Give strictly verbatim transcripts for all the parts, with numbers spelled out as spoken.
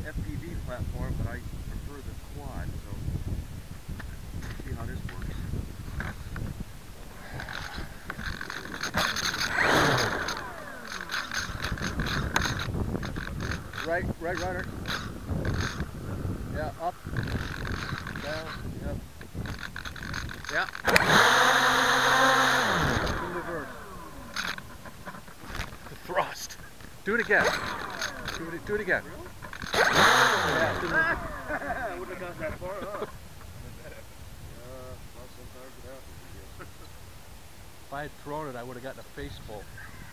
F P V platform, but I prefer the quad, so let's see how this works. Right, right rudder. Yeah, up, down, yep. Yeah. In reverse. The thrust. Do it again. Do it, do it again. Really? Yeah, do it. I wouldn't have gotten that far, huh? Uh, well, sometimes it happens, I guess. If I had thrown it, I would have gotten a face full.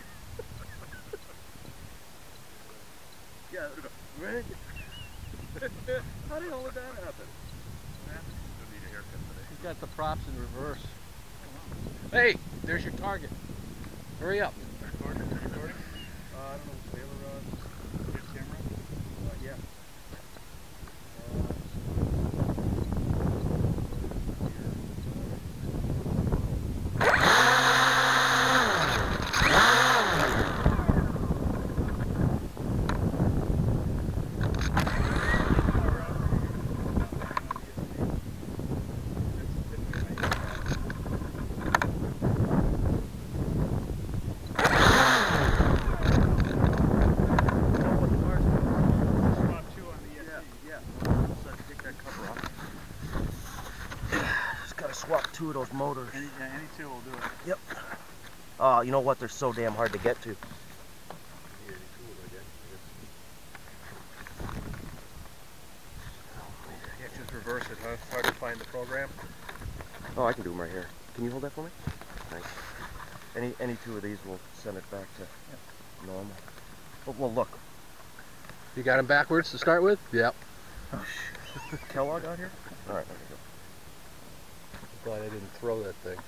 Yeah, right? How the hell would that happen? Don't need a haircut today. You got the props in reverse. Hey, there's your target. Hurry up. Recording? Recording? Uh, I don't know, Taylor on his camera? Uh, yeah. Swap two of those motors. Any, yeah, any two will do it. Yep. Oh, you know what? They're so damn hard to get to. Yeah, any tools, I guess. You can't just reverse it, huh? It's hard to find the program. Oh, I can do them right here. Can you hold that for me? Thanks. Any any two of these will send it back to yep. normal. Well, well, look. You got them backwards to start with? Yep. Oh, shit. Kellogg out here? All right, there we go. Glad I didn't throw that thing.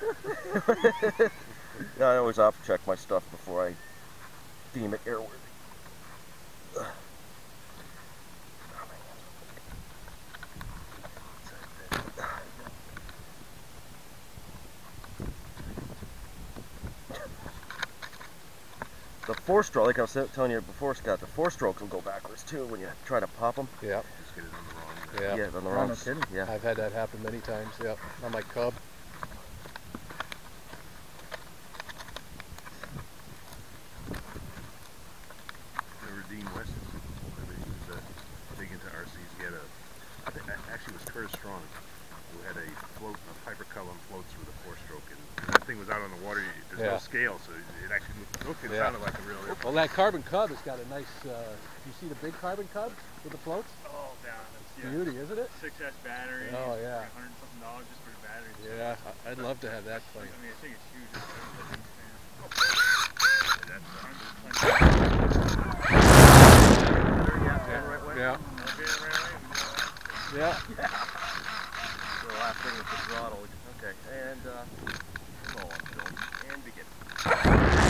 Yeah, I always off check my stuff before I deem it airworthy. Ugh. The four-stroke, like I was telling you before, Scott, the four-strokes will go backwards too when you try to pop them. Yeah. Just get it on the wrong. Yeah. Yeah, on the wrong. No kidding. Yeah. I've had that happen many times. Yep. On my Cub. Remember Dean West? Remember he was uh, big into R Cs. He had a, I think, actually it was Curtis Strong, who had a float, a Piper Cullen floats with a four-stroke, and that thing was out on the water. There's Yeah. no scale, so it actually looked, it Yeah. sounded like a real airplane. Well, that Carbon Cub has got a nice. Uh, you see the big Carbon Cubs with the floats? Oh, down. Yeah. Beauty, isn't it? six S battery. Oh, yeah. a hundred something dollars just for the battery. Yeah, I'd love to have that plane. I mean, I think it's huge. Yeah. Yeah. So the last thing is the throttle. Okay, and uh, roll on film and begin.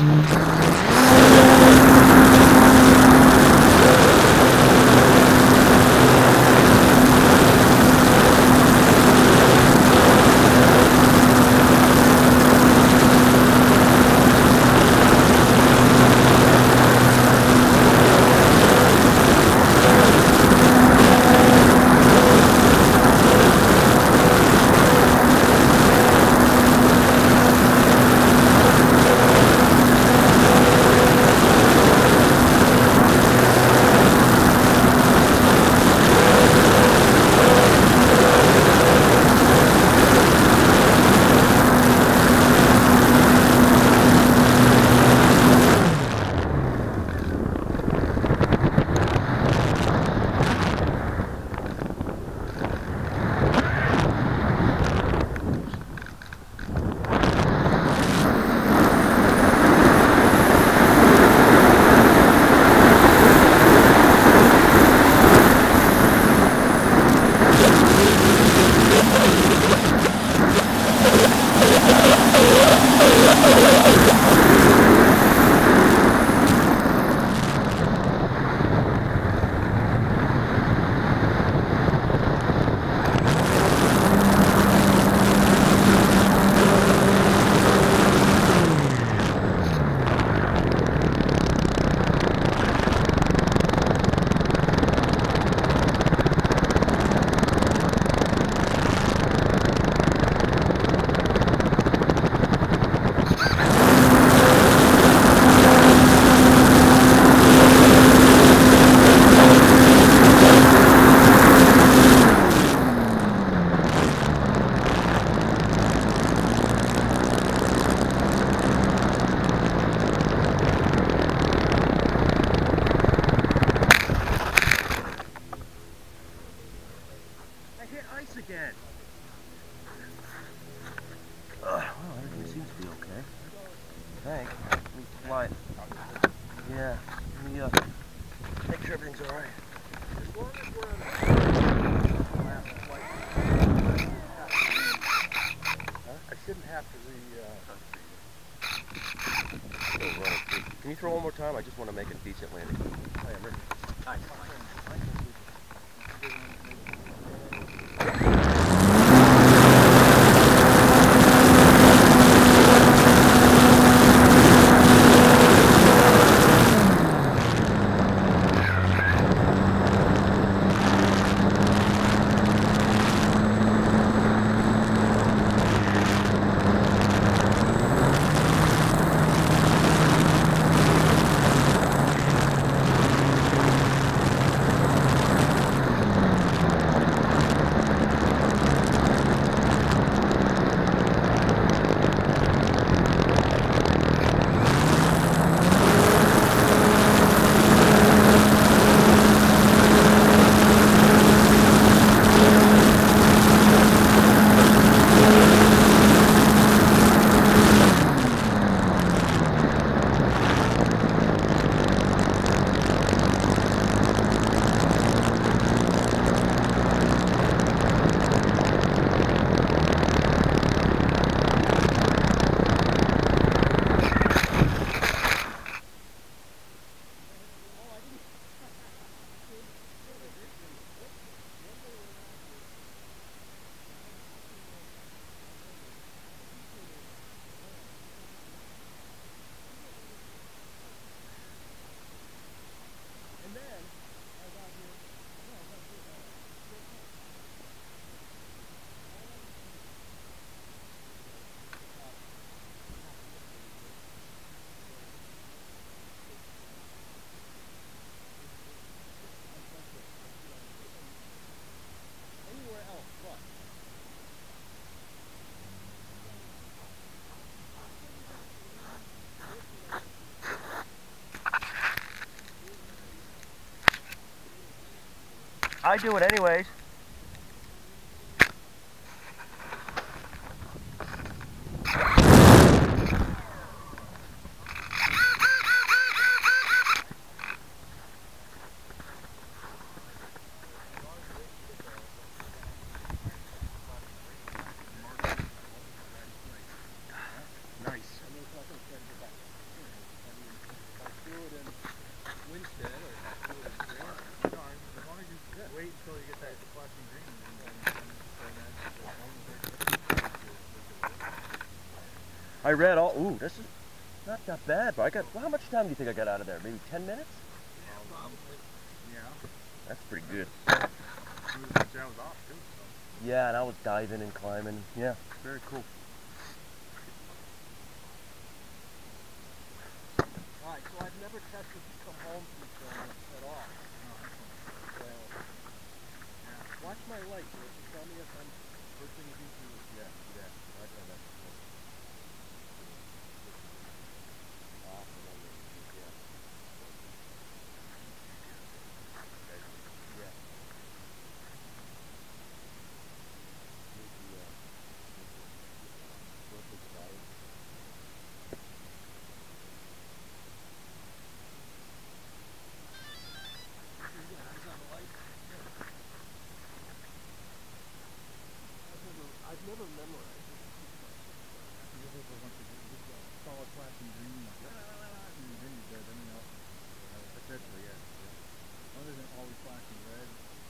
Can you throw one more time? I just want to make a decent landing. I am ready. Nice. I do it anyways. Nice. read all. Ooh, this is not that bad. But I got. Well, how much time do you think I got out of there? Maybe ten minutes? Probably. Yeah. That's pretty good. Sounds off too. Yeah, and I was diving and climbing. Yeah, very cool. Alright, so I've never tested to come home from film at all. So, yeah. Watch my light. Will you tell me if I'm pushing it into it? Yeah, yeah. I've done that before. Off and on the G P S. Yeah. Here's the, uh, here's the body. I've never memorized it. Solid flashing green, like, and then you're dead, then you know. Essentially, yeah. yeah. One isn't always flashing red.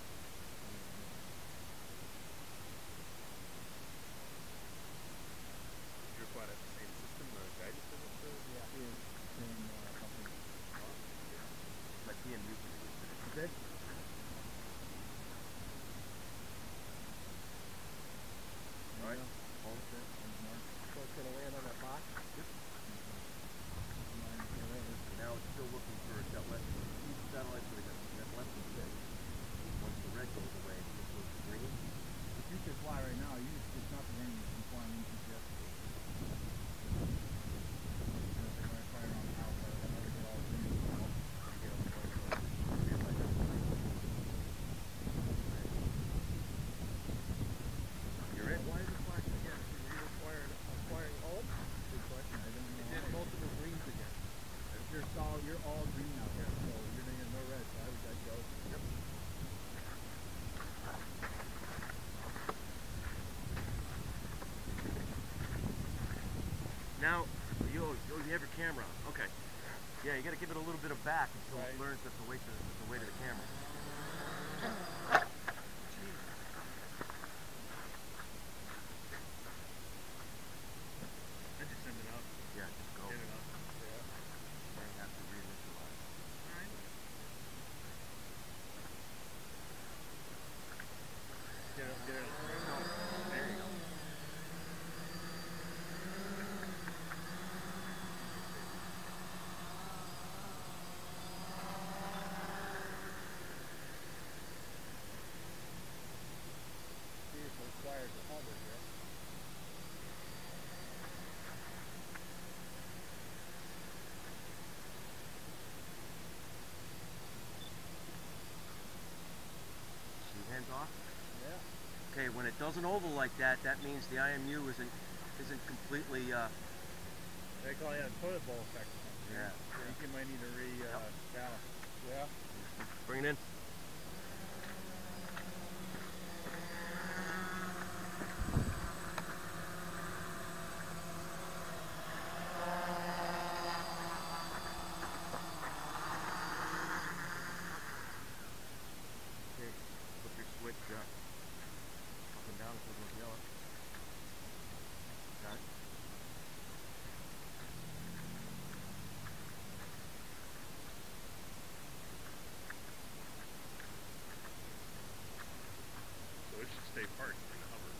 You're quite at the same system, uh, guidance system? Yeah. Is same uh, company. My P M U can do it. Dead? Alright. All set. So it's going to land on that box? Now it's still looking for it's got less than these satellites that got got less than six. Once the red goes away, it just goes to green. If you could fly right now, you it's not the rain, you can fly in G P S. And if they're flying around the house, I know they get all green. Get up You're in. Why is it flashing again? Is it required acquiring home? Good question. I don't It know. did multiple greens again. You're solid, you're all green out here, so you're gonna get no red, so I would I'd go. Yep. Now, you, oh, you have your camera on. Okay. Yeah, you got to give it a little bit of back until Right. it learns that the weight to the weight of the camera. I just send it up. Yeah, just go. Get it up. Then you have to reinitialize. Get it, get it. There you go. See if it requires a hover here. See, hands off. Yeah. Okay, when it does an oval like that, that means the I M U isn't isn't completely. Uh, They call it a toilet bowl effect. yeah. I think you might need to re uh, balance. Yeah. Bring it in. Okay, flip your switch uh, up and down until it goes yellow. Got it? So it should stay parked in the hover.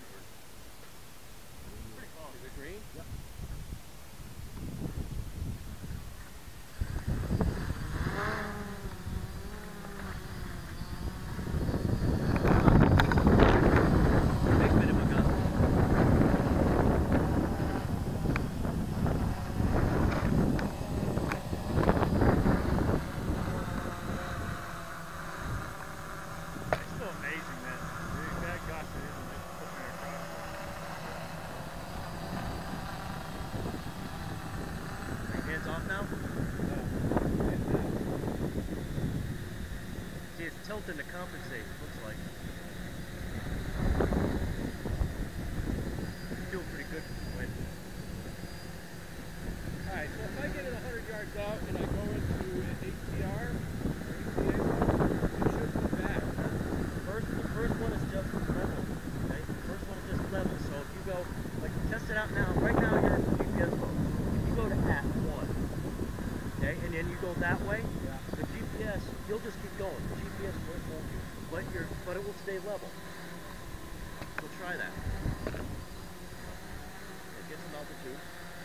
Pretty close. Is it green? Yep. Big bit of a gun. It's still amazing that that got it in and just putting it across. Your hands off now? See, it's tilting to compensate, it looks like. Doing pretty good with the wind. Alright, so if I get it one hundred yards out and I go into an H D R, or H D A, it should come back. First, the first one is just level, okay? The first one is just level, so if you go, like, test it out now. Right now, your G P S you go that way, Yeah. the G P S, you'll just keep going. The G P S won't hold you, but you're, but it will stay level. So try that. Okay, get some altitude.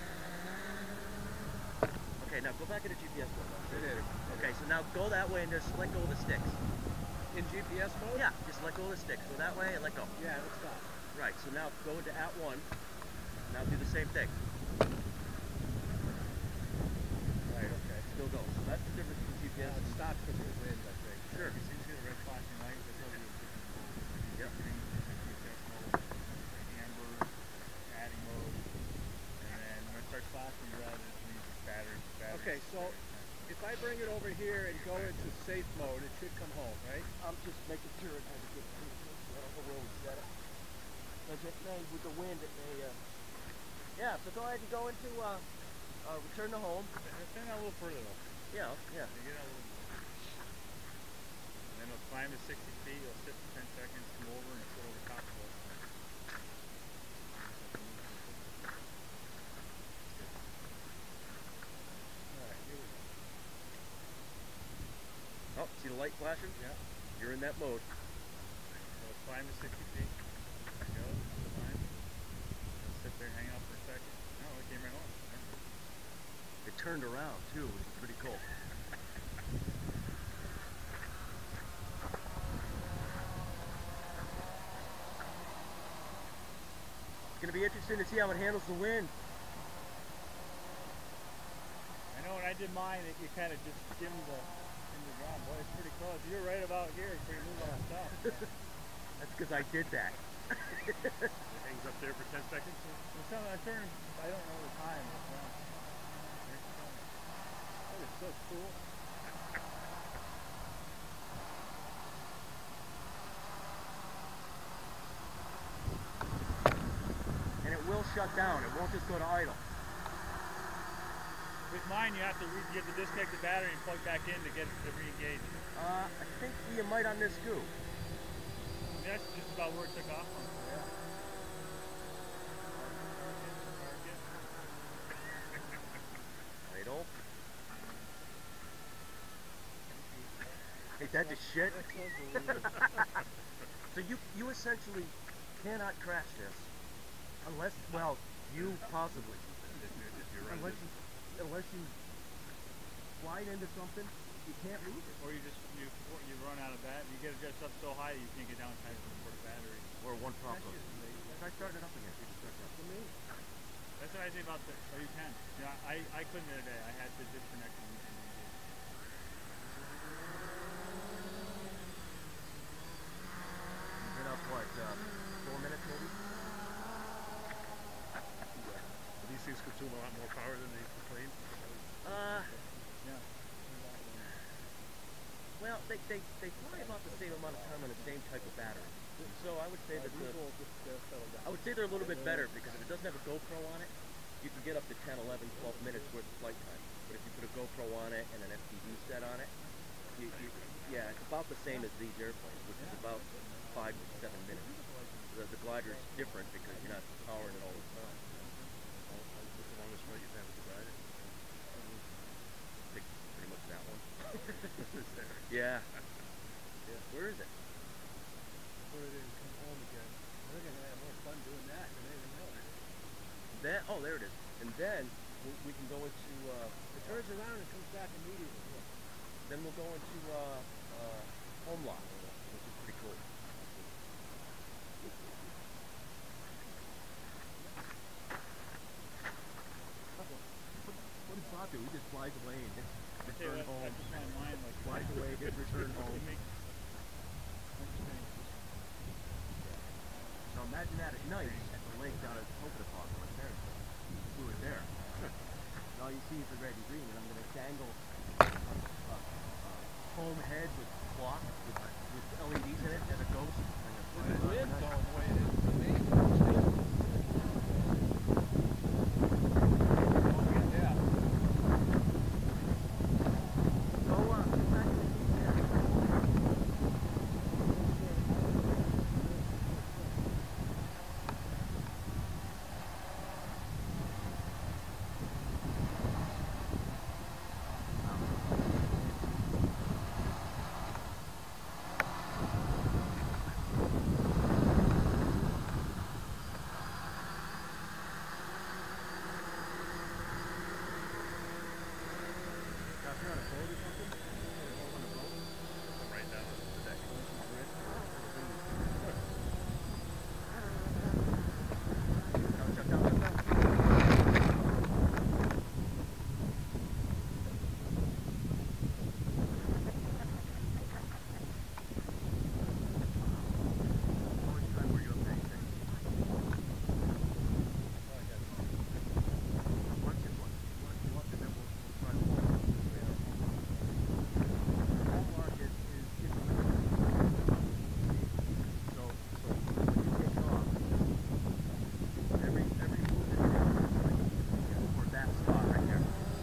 Okay, now go back into G P S mode. It is. Okay, so now go that way and just let go of the sticks. In G P S mode? Yeah, just let go of the sticks. Go that way and let go. Yeah, let's stop. Right, so now go into at one. Now do the same thing. Right, okay. Still go. So that's the difference between G P S Yeah, and it stops because of the wind, I think. Sure. You see, you see the red flashing light? That's how we were switching modes. Like, Yep. green, G P S mode, like amber, adding mode, and then when it starts flashing red, it means it's battery. battery Okay, so if I bring it over here and go into safe mode, it should come home, right? I'm just making sure it has a good position. I don't know where we set it. Because it may, with the wind, it may, uh... Yeah, so go ahead and go into, uh, uh, return to home. Turn that a little further though. Yeah, yeah. You get out a little more. And then it'll climb to sixty feet, it'll sit for ten seconds, come over, and sit over top of it. Alright, here we go. Oh, see the light flashing? Yeah. You're in that mode. So it'll climb to sixty feet. There you go, climb. It'll sit there, hang out for a second. No, it came right on. It turned around, too, which is pretty cool. It's going to be interesting to see how it handles the wind. I know when I did mine, it, it kind of just skimmed the, skimmed the ground. Boy, it's pretty close. You're right about here before you move on top. That's because I did that. It hangs up there for ten seconds. Well, some, I turned, I don't know the time. Wow. That is so cool. And it will shut down. It won't just go to idle. With mine, you have to re you have to disconnect the battery and plug back in to get it to re-engage. Uh, I think you might on this too. I mean, that's just about where it took off from. Yeah. Idle. Ain't that the shit? So you you essentially cannot crash this unless, well, you possibly, If you're, if you're unless running, you unless you slide into something, you can't lose it. Or you just you you run out of bat. You get it just up so high that you can't get down time for the battery. Or one prop goes. Try starting it up again. See if it starts up. That's what I say about the. Oh, you can. Yeah, I I couldn't the other day. I had to disconnect and re-engage. Been up what, uh, four minutes maybe? these things consume a lot more power than the plane. Uh, Yeah. well, they, they, they fly about the same amount of time on the same type of battery. So I would say that the, We'll just uh, settle down. I would say they're a little bit better because if it doesn't have a GoPro on it, you can get up to ten, eleven, twelve minutes worth of flight time. But if you put a GoPro on it and an F P V set on it, you, you, yeah, it's about the same as these airplanes, which is about five to seven minutes. The, the glider is different because you're not powering it all the time. What's the longest flight you've had with the glider? I think pretty much that one. Is there? Yeah. Yeah. Where is it? Put it in and come home again. We're going to have more fun doing that than anything else. Then, oh, there it is. And then we, we can go into. Uh, It turns around and comes back immediately. then we'll go into uh, uh, home lock, which is pretty cool. What does Bob do? He just flies away and hits I tell you return what, I home. just find mine like Flies away, hits return home. It makes interesting. So imagine that at night at the lake down at Pocono on my parents' house. We were there. And all you see is the red and green, and I'm going to dangle a, a, a home head with clock with, with L E Ds in it as a ghost. And a With the wind night. going the way it is, it's amazing. Yeah. So, uh, back to the G P S. You're on a boat or something? You're on a boat? I'm right down on the deck. Down, jump down, jump down. How much time were you up there, you think? Once you once once you walk in there, we'll, we'll try to walk up this way. Hallmark is is is so so when you take off, every every move that you do for that spot right there.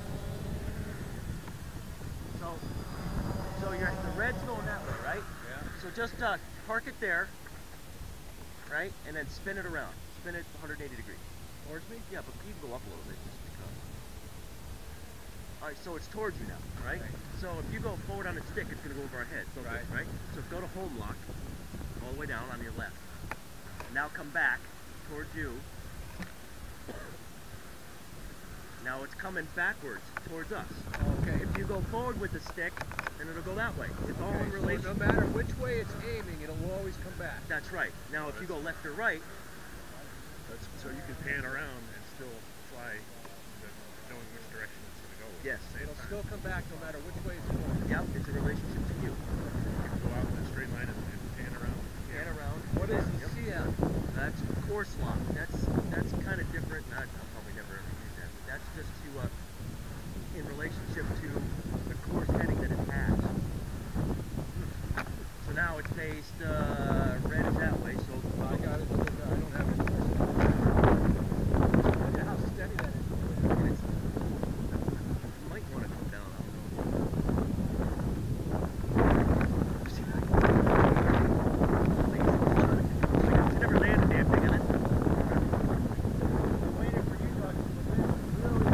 So so you're the red's going that way, right? Yeah. So just uh, park it there, right, and then spin it around. Spin it one hundred eighty degrees. Towards me? Yeah, but you can go up a little bit just because. All right, so it's towards you now, right? Right. So if you go forward on the stick, it's going to go over our heads, don't Right. it, right? So go to home lock, all the way down on your left. Now come back towards you. Now it's coming backwards towards us. Okay. If you go forward with the stick, then it'll go that way. It's all in Okay, relation. so no matter which way it's aiming, it'll always come back. That's right. Now if you go left or right, That's, so you can pan around and still fly, the, knowing which direction it's going to go. yes. At the same It'll time. still come back no matter which way it's going. Yep, it's a relationship to you. You can go out in a straight line and, and pan around. Pan around. What is Yep. C M? That's course lock. That's that's kind of different. Not, I'll probably never ever use that. But that's just to uh, in relationship to the course heading that it has. So now it's faced uh, red is that way. So I got it. I don't have it. Look at how steady that is. and it's, you might want to come down. I don't know. See that? It's never landed damn thing in it. I'm waiting for you guys to come in. Really,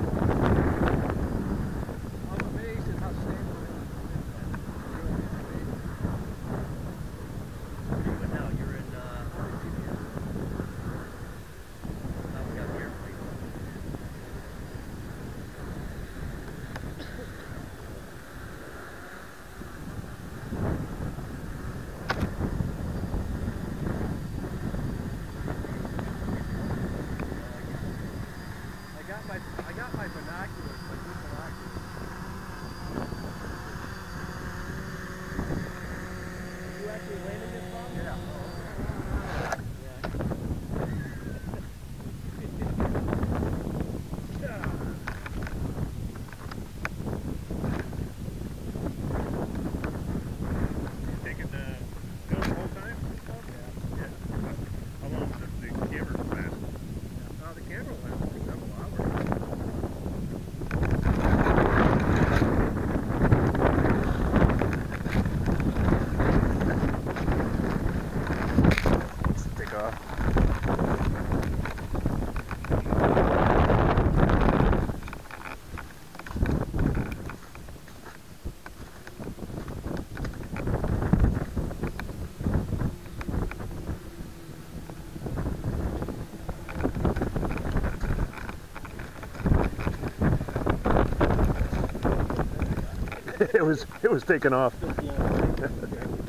I'm amazed at how stable it is. Really amazing. What are you in now? You're in, uh, now we got the airplane. I got my I got my binoculars, my good binoculars. You actually landed this bomb? Yeah. Taking uh, film the whole time? Yeah. How long does the, the camera last? Uh, the camera lasted several hours. Take off. it was it was taking off. Still blowing.